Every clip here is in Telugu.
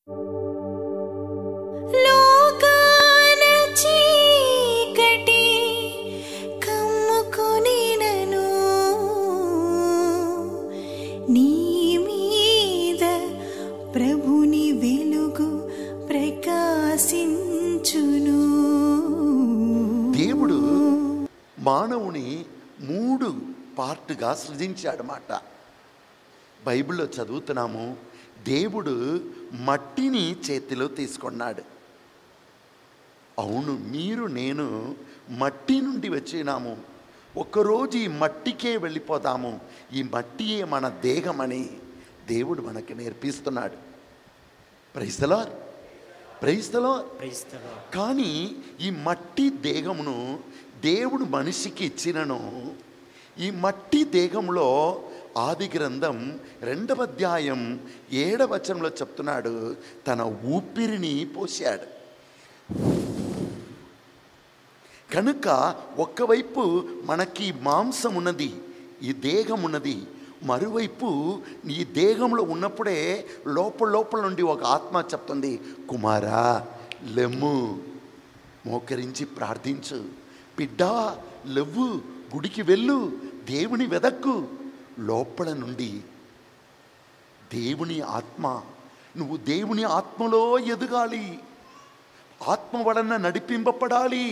లోకాన చీకటి కమ్ముకొనినను నీ మీద ప్రభుని వెలుగు ప్రకాశించును. దేవుడు మానవుని 3 పార్ట్గా సృజించాడన్నమాట. బైబిల్లో చదువుతున్నాము, దేవుడు మట్టిని చేతిలో తీసుకున్నాడు. అవును, మీరు నేను మట్టి నుండి వచ్చినాము. ఒక్కరోజు ఈ మట్టికే వెళ్ళిపోతాము. ఈ మట్టియే మన దేహమని దేవుడు మనకి నేర్పిస్తున్నాడు. Praise the lord, praise the lord. కానీ ఈ మట్టి దేహమును దేవుడు మనిషికి ఇచ్చినను. ఈ మట్టి దేహంలో ఆది గ్రంథం 2వ అధ్యాయం 7వ వచనంలో చెప్తున్నాడు, తన ఊపిరిని పోశాడు. కనుక ఒక్కవైపు మనకి మాంసం ఉన్నది, ఈ దేహం ఉన్నది. మరోవైపు ఈ దేహంలో ఉన్నప్పుడే లోపల నుండి ఒక ఆత్మ చెప్తుంది, కుమారా లెమ్ము, మోకరించి ప్రార్థించు, బిడ్డా లెవ్వు, గుడికి వెళ్ళు, దేవుని వెదక్కు. లోపల నుండి దేవుని ఆత్మ, నువ్వు దేవుని ఆత్మలో ఎదగాలి, ఆత్మ వలన నడిపింపబడాలి.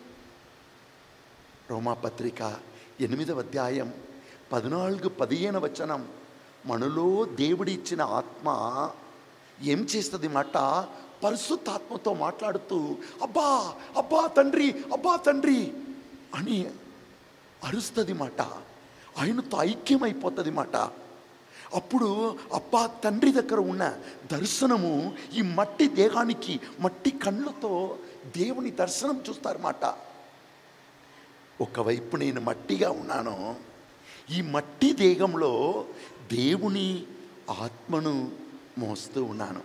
రోమాపత్రిక 8వ అధ్యాయం 14-15 వచనం, మనలో దేవుడి ఇచ్చిన ఆత్మ ఏం చేస్తుంది మాట, పరిశుద్ధాత్మతో మాట్లాడుతూ అబ్బా అబ్బా తండ్రి, అబ్బా తండ్రి అని అరుస్తుంది మాట, ఆయనతో ఐక్యమైపోతుంది మాట. అప్పుడు అబ్బా తండ్రి దగ్గర ఉన్న దర్శనము ఈ మట్టి దేహానికి, మట్టి కళ్ళతో దేవుని దర్శనం చూస్తారన్నమాట. ఒకవైపు నేను మట్టిగా ఉన్నాను, ఈ మట్టి దేహంలో దేవుని ఆత్మను మోస్తూ ఉన్నాను.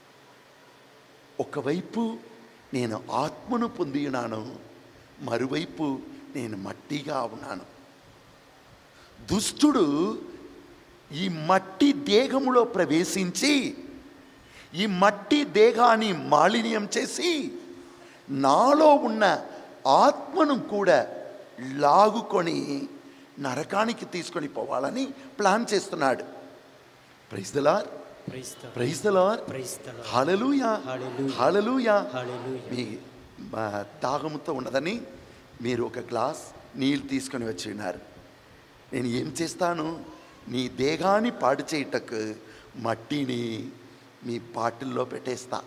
ఒకవైపు నేను ఆత్మను పొంది ఉన్నాను, మరోవైపు నేను మట్టిగా ఉన్నాను. దుష్టుడు ఈ మట్టి దేహములో ప్రవేశించి ఈ మట్టి దేహాన్ని మాలిన్యం చేసి నాలో ఉన్న ఆత్మను కూడా లాగుకొని నరకానికి తీసుకొని పోవాలని ప్లాన్ చేస్తున్నాడు. Praise the lord, praise the lord, hallelujah, hallelujah. మీ దాహముతో ఉన్నదని మీరు ఒక గ్లాస్ నీళ్ళు తీసుకొని వచ్చి ఉన్నారు. నేను ఏం చేస్తాను, నీ దేహాన్ని పాడు చేయటకు మట్టిని మీ బాటిల్లో పెట్టేస్తా.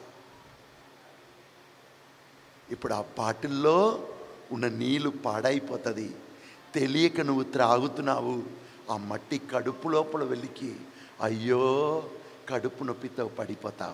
ఇప్పుడు ఆ బాటిల్లో ఉన్న నీళ్ళు పాడైపోతుంది, తెలియక నువ్వు త్రాగుతున్నావు. ఆ మట్టి కడుపు లోపల వెళ్ళికి అయ్యో కడుపు నొప్పితో పడిపోతావు.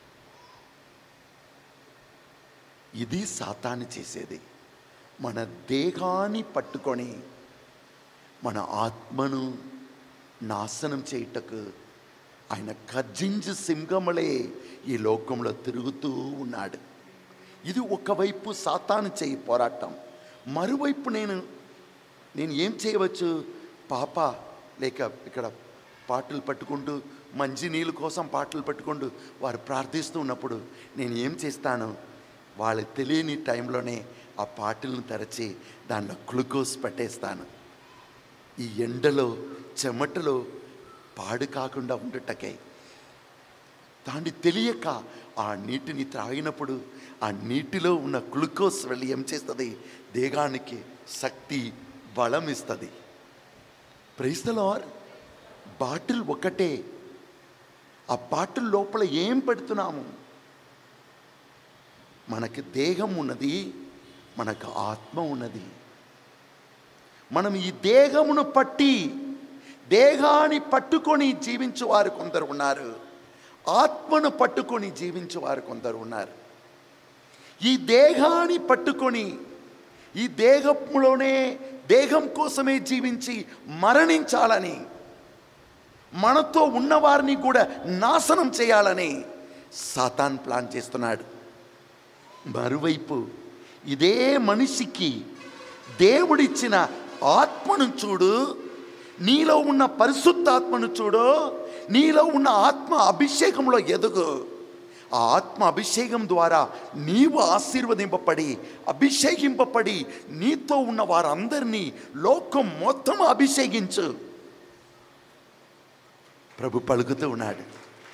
ఇది సాతాను చేసేది. మన దేహాన్ని పట్టుకొని మన ఆత్మను నాశనం చేయుటకు ఆయన గర్జించు సింహములే ఈ లోకంలో తిరుగుతూ ఉన్నాడు. ఇది ఒకవైపు సాతాను చేయి పోరాటం. మరోవైపు నేను ఏం చేయవచ్చు, పాప లేక ఇక్కడ పాటలు పట్టుకుంటూ మంచి నీళ్ళు కోసం పాటలు పట్టుకుంటూ వారు ప్రార్థిస్తూ ఉన్నప్పుడు నేను ఏం చేస్తాను, వాళ్ళు తెలియని టైంలోనే ఆ పాటలను తెరచి దాంట్లో గ్లూకోజ్ పెట్టేస్తాను. ఈ ఎండలో చెమటలో పాడు కాకుండా ఉండటకై. దాన్ని తెలియక ఆ నీటిని త్రాగినప్పుడు ఆ నీటిలో ఉన్న గ్లూకోజ్ వెళ్ళి ఏం చేస్తుంది, దేహానికి శక్తి బలం ఇస్తుంది. Praise the lord. బాటిల్ ఒకటే, ఆ బాటిల్ లోపల ఏం పెడుతున్నాము, మనకి దేహం ఉన్నది, మనకు ఆత్మ ఉన్నది. మనం ఈ దేహమును పట్టి దేహాన్ని పట్టుకొని జీవించువారు కొందరు ఉన్నారు, ఆత్మను పట్టుకొని జీవించువారు కొందరు ఉన్నారు. ఈ దేహాన్ని పట్టుకొని ఈ దేహంలోనే దేహం కోసమే జీవించి మరణించాలని, మనతో ఉన్నవారిని కూడా నాశనం చేయాలని సాతాన్ ప్లాన్ చేస్తున్నాడు. మరోవైపు ఇదే మనిషికి దేవుడిచ్చిన ఆత్మను చూడు, నీలో ఉన్న పరిశుద్ధాత్మను చూడు, నీలో ఉన్న ఆత్మ అభిషేకంలో ఎదుగు. ఆ ఆత్మ అభిషేకం ద్వారా నీవు ఆశీర్వదింపబడి అభిషేకింపబడి నీతో ఉన్న వారందరినీ లోకం మొత్తం అభిషేకించు. ప్రభు పలుకుతూ ఉన్నాడు.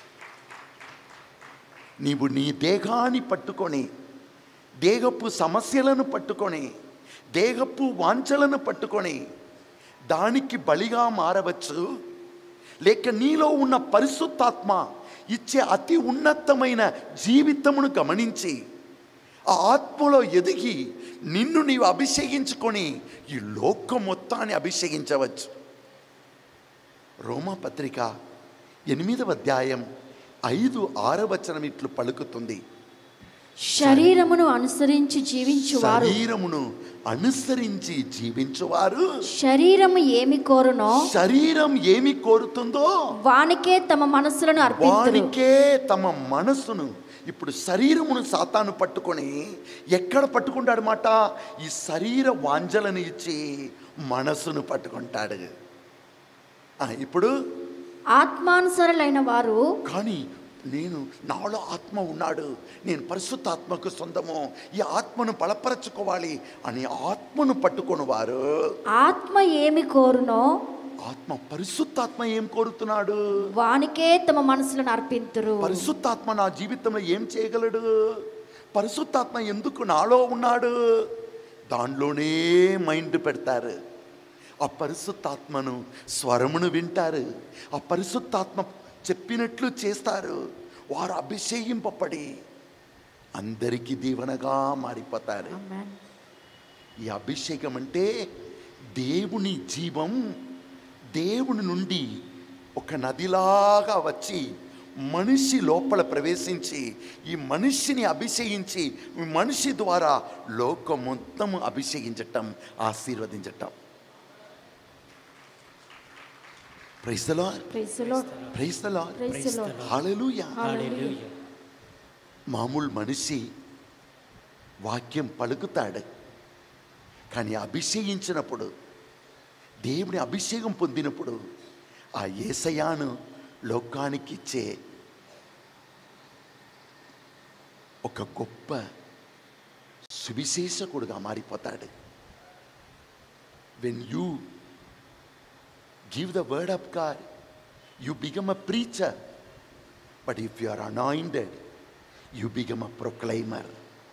నీవు నీ దేహాన్ని పట్టుకొని, దేహపు సమస్యలను పట్టుకొని, దేహపు వాంఛలను పట్టుకొని దానికి బలిగా మారవచ్చు, లేక నీలో ఉన్న పరిశుద్ధాత్మ ఇచ్చే అతి ఉన్నతమైన జీవితమును గమనించి ఆ ఆత్మలో ఎదిగి నిన్ను నీవు అభిషేకించుకొని ఈ లోకం మొత్తాన్ని అభిషేకించవచ్చు. రోమాపత్రిక 8వ అధ్యాయం 5-6 వచనం ఇట్లు పలుకుతుంది. శరీరమును అనుసరించి జీవించువారు, శరీరమును అనుసరించి జీవించువారు శరీరము ఏమి కోరునో, శరీరం ఏమి కోరుతుందో వానికే తమ మనస్సులను అర్పింతురు. వానికే తమ మనసును. ఇప్పుడు శరీరమును సాతాను పట్టుకొని ఎక్కడ పట్టుకుంటాడు మాట? ఈ శరీర వాంఛలను ఇచ్చి మనసును పట్టుకుంటాడు. ఇప్పుడు ఆత్మానుసరులైన వారు, కానీ నాలో ఆత్మ ఉన్నాడు, నేను పరిశుద్ధాత్మకు సొంతము, ఈ ఆత్మను బలపరచుకోవాలి అని ఆత్మను పట్టుకొని వారు, ఆత్మ ఏమి కోరునో, ఆత్మ పరిశుద్ధాత్మ ఏం కోరుతున్నాడు? వానికే తమ మనసులను అర్పింతురు. పరిశుద్ధాత్మ నా జీవితంలో ఏం చేయగలడు? పరిశుద్ధాత్మ ఎందుకు నాలో ఉన్నాడు? దానిలోనే మైండ్ పెడతారు. ఆ పరిశుద్ధాత్మను స్వరమును వింటారు, ఆ పరిశుద్ధాత్మ చెప్పినట్లు చేస్తారు. వారు అభిషేకింపబడి అందరికీ దీవెనగా మారిపోతారు. ఈ అభిషేకం అంటే దేవుని జీవం దేవుని నుండి ఒక నదిలాగా వచ్చి మనిషి లోపల ప్రవేశించి ఈ మనిషిని అభిషేకించి ఈ మనిషి ద్వారా లోకం మొత్తం అభిషేకించటం, ఆశీర్వదించటం. Praise the lord, praise the lord, praise the lord, praise the lord, hallelujah. Hallelujah. మామూలు మనిషి వాక్యం పలుకుతాడు, కానీ అభిషేకించినప్పుడు, దేవుని అభిషేకం పొందినప్పుడు ఆ యేసయ్యను లోకానికి ఇచ్చే ఒక గొప్ప సువిశేషకుడుగా మారిపోతాడు. When you give the word of God, you become a preacher. But if you are anointed, you become a proclaimer.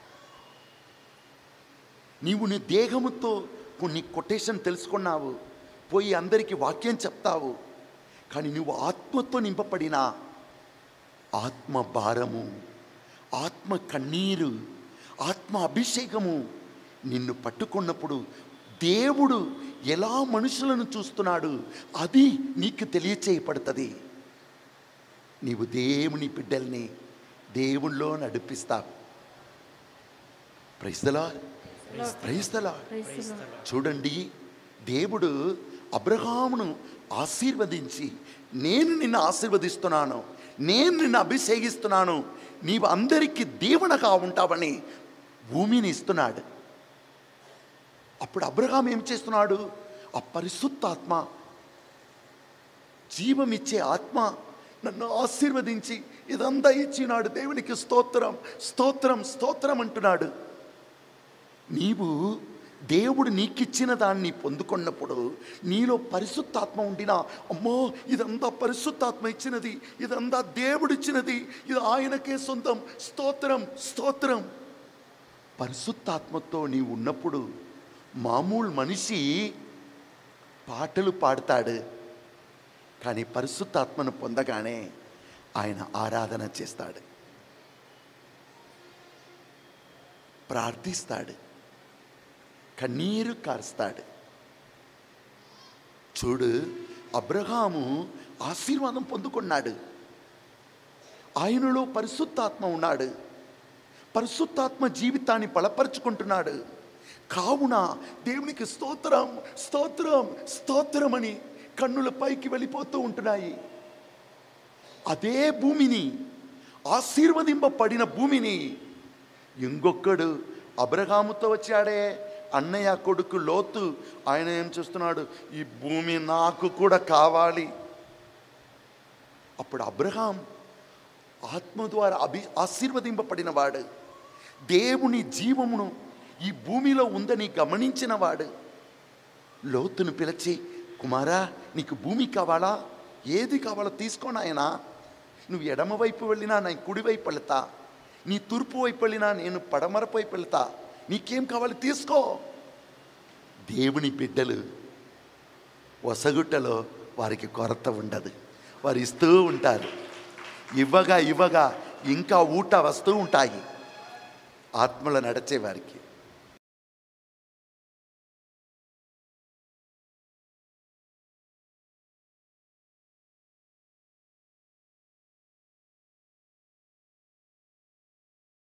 నీవు నీ దేహముతో కొన్ని కొటేషన్ తెలుసుకున్నావు, పోయి అందరికీ వాక్యం చెప్తావు. కానీ నువ్వు ఆత్మతో నింపబడిన ఆత్మ భారము, ఆత్మ కన్నీరు, ఆత్మ అభిషేకము నిన్ను పట్టుకున్నప్పుడు దేవుడు ఎలా మనుషులను చూస్తున్నాడు అది నీకు తెలియచేయబడుతుంది. నీవు దేవుని బిడ్డల్ని దేవునిలో నడిపిస్తావు. Praise the lord, praise the lord. చూడండి, దేవుడు అబ్రహామును ఆశీర్వదించి, నేను నిన్ను ఆశీర్వదిస్తున్నాను, నేను నిన్ను అభిషేకిస్తున్నాను, నీవు అందరికీ దీవెనగా ఉంటావని భూమిని ఇస్తున్నాడు. అప్పుడు అబ్రహాం ఏం చేస్తున్నాడు? ఆ పరిశుద్ధాత్మ, జీవమిచ్చే ఆత్మ నన్ను ఆశీర్వదించి ఇదంతా ఇచ్చినాడు, దేవునికి స్తోత్రం స్తోత్రం స్తోత్రం అంటున్నాడు. నీవు దేవుడు నీకిచ్చిన దాన్ని పొందుకున్నప్పుడు నీలో పరిశుద్ధాత్మ ఉండినా, అమ్మో ఇదంతా పరిశుద్ధాత్మ ఇచ్చినది, ఇదంతా దేవుడిచ్చినది, ఇది ఆయనకే సొంతం, స్తోత్రం స్తోత్రం. పరిశుద్ధాత్మతో నీవు ఉన్నప్పుడు మామూలు మనిషి పాటలు పాడతాడు, కానీ పరిశుద్ధాత్మను పొందగానే ఆయన ఆరాధన చేస్తాడు, ప్రార్థిస్తాడు, కన్నీరు కారుస్తాడు. చూడు, అబ్రహాము ఆశీర్వాదం పొందుకున్నాడు, ఆయనలో పరిశుద్ధాత్మ ఉన్నాడు, పరిశుద్ధాత్మ జీవితాన్ని బలపరుచుకుంటున్నాడు. కావున దేవునికి స్తోత్రం స్తోత్రం స్తోత్రం అని కన్నుల పైకి వెళ్ళిపోతూ ఉంటున్నాయి. అదే భూమిని, ఆశీర్వదింపబడిన భూమిని ఇంకొకడు అబ్రహాముతో వచ్చాడే, అన్నయ్య కొడుకు లోతు, ఆయన ఏం చేస్తున్నాడు? ఈ భూమి నాకు కూడా కావాలి. అప్పుడు అబ్రహాం ఆత్మ ద్వారా ఆశీర్వదింపబడిన వాడు, దేవుని జీవమును ఈ భూమిలో ఉందని గమనించిన వాడు లోతును పిలిచి, కుమారా నీకు భూమి కావాలా? ఏది కావాలో తీసుకోనాయనా. నువ్వు ఎడమ వైపు వెళ్ళినా నేను కుడివైపు వెళ్తా, నీ తూర్పు వైపు వెళ్ళినా నేను పడమరపు వైపు వెళ్తా, నీకేం కావాలి తీసుకో. దేవుని బిడ్డలు వసగుట్టలో వారికి కొరత ఉండదు, వారు ఇస్తూ ఉంటారు. ఇవ్వగా ఇవ్వగా ఇంకా ఊట వస్తూ ఉంటాయి ఆత్మలో నడిచే వారికి.